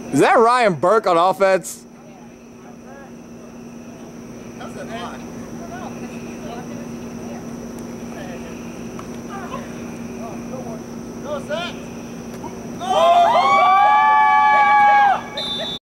Is that Ryan Burke on offense? How's that hot? No, set.